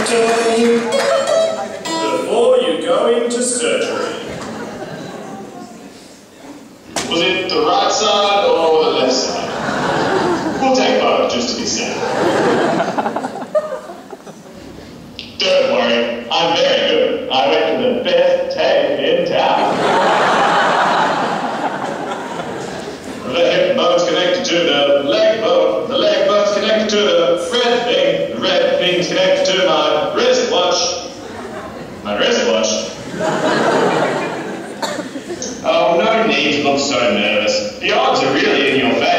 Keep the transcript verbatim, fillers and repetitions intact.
doing before you go into surgery? Was it the right side or the left side? We'll take both just to be safe. Don't worry, I'm very good. I went to the best tape in town. The hip bone's connected to the leg bone. The leg bone's connected to the red thing. The red thing's connected to my wristwatch. My wristwatch. Oh, no need to look so nervous. The odds are really in your favor.